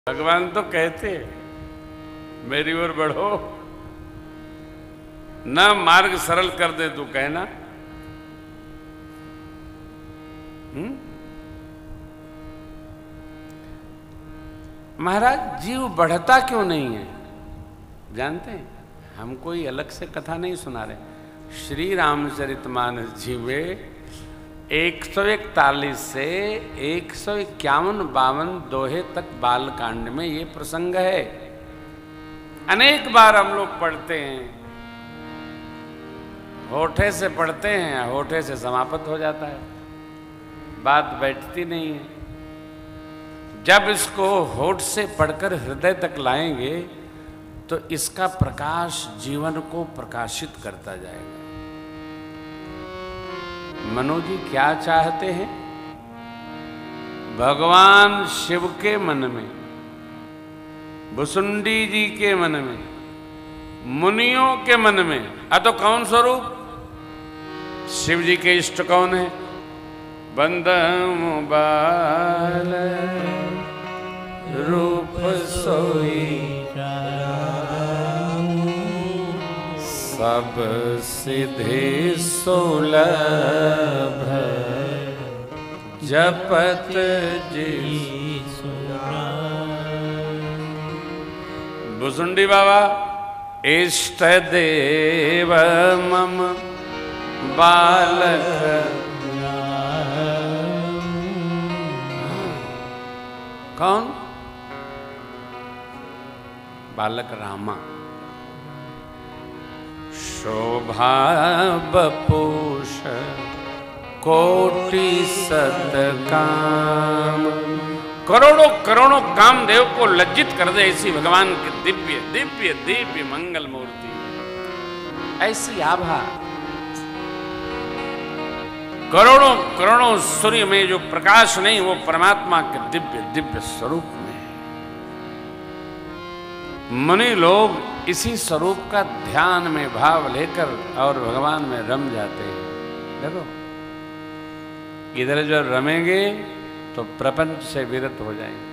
भगवान तो कहते मेरी ओर बढ़ो, ना मार्ग सरल कर दे तू कहना। महाराज जीव बढ़ता क्यों नहीं है जानते हैं? हम कोई अलग से कथा नहीं सुना रहे। श्री रामचरितमानस जी में 141 से 151-52 दोहे तक बालकांड में ये प्रसंग है। अनेक बार हम लोग पढ़ते हैं, होठे से पढ़ते हैं, होठे से समाप्त हो जाता है, बात बैठती नहीं है। जब इसको होठ से पढ़कर हृदय तक लाएंगे तो इसका प्रकाश जीवन को प्रकाशित करता जाएगा। मनु जी क्या चाहते हैं? भगवान शिव के मन में, भुसुंडी जी के मन में, मुनियों के मन में, तो कौन स्वरूप? शिव जी के इष्ट कौन है? बंदम बाल रूप सोई सब सिद्धि सुलभ जपत जी। भुसुंडी बाबा इष्ट देव मम बालक। कौन? बालक रामा। शोभा बपूष कोटि सतकाम। करोड़ों करोड़ों कामदेव को लज्जित कर दे ऐसी भगवान की दिव्य दिव्य दिव्य मंगल मूर्ति, ऐसी आभा। करोड़ों करोड़ों सूर्य में जो प्रकाश नहीं वो परमात्मा के दिव्य दिव्य स्वरूप में है। मुनि लोग इसी स्वरूप का ध्यान में भाव लेकर और भगवान में रम जाते हैं। देखो इधर जो रमेंगे तो प्रपंच से विरत हो जाएंगे,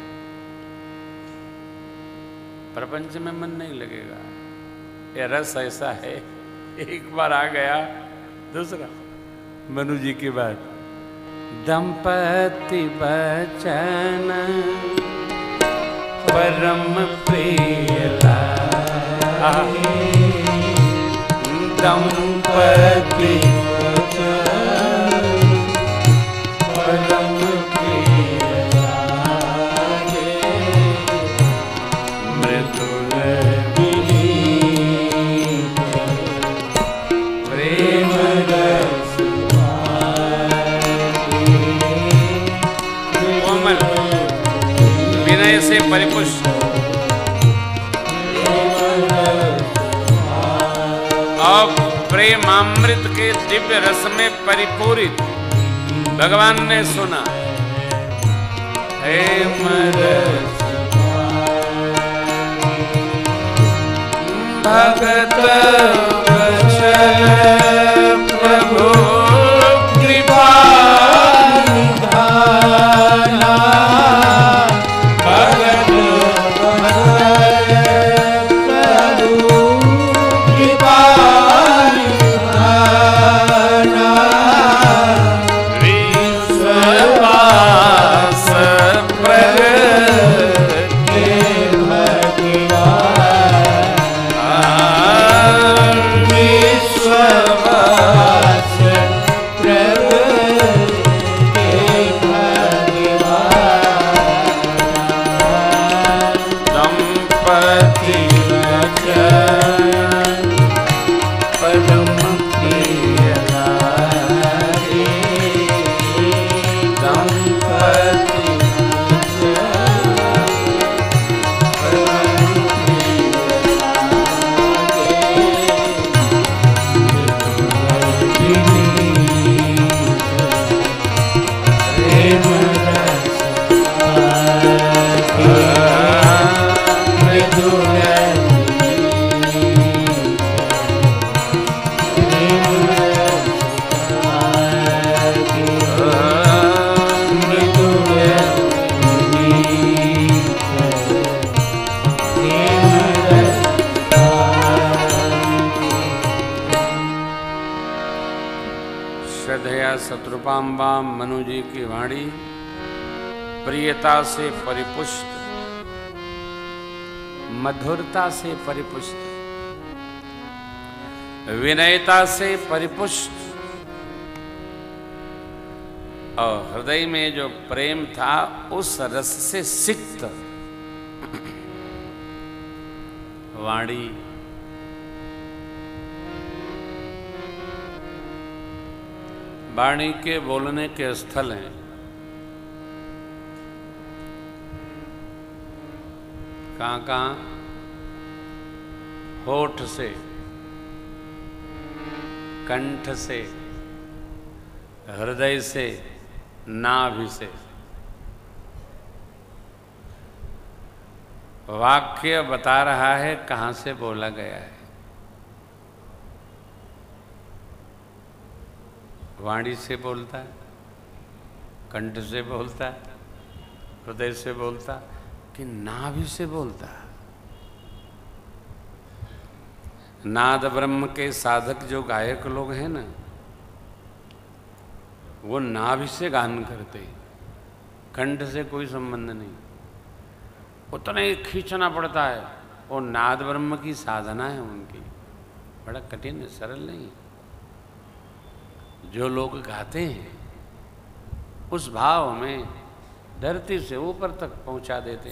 प्रपंच में मन नहीं लगेगा। ये रस ऐसा है, एक बार आ गया दूसरा। मनु जी की बात, दंपति बचन परम प्रिय लागे, दंपति परम प्रिय लागे, मृदुल विनीत प्रेम रस कोमल विनय से परिपुष्ट और प्रेमामृत के दिव्य रस में परिपूरित भगवान ने सुना। हे मरस भगत वचन प्रभु कृपा निधाना, भगत प्रभु कृपा निधाना, विश्वास प्रगटे भगवान, विश्वास प्रगटे भगवान, दंपति वचन परम प्रिय लागे, दंपति वचन परम प्रिय लागे, प्रेम रस मृदुल पाम्बाम मनु जी की वाणी प्रियता से परिपुष्ट, मधुरता से परिपुष्ट, विनयता से परिपुष्ट, और हृदय में जो प्रेम था उस रस से सिक्त वाणी। वाणी के बोलने के स्थल हैं कहाँ कहाँ? होठ से, कंठ से, हृदय से, नाभि से। वाक्य बता रहा है कहाँ से बोला गया है। वाणी से बोलता है, कंठ से बोलता है, हृदय से बोलता कि नाभि से बोलता है। नाद ब्रह्म के साधक जो गायक लोग हैं ना, वो नाभि से गान करते, कंठ से कोई संबंध नहीं। उतना ही खींचना पड़ता है, वो नाद ब्रह्म की साधना है उनकी, बड़ा कठिन है, सरल नहीं है। जो लोग गाते हैं उस भाव में धरती से ऊपर तक पहुंचा देते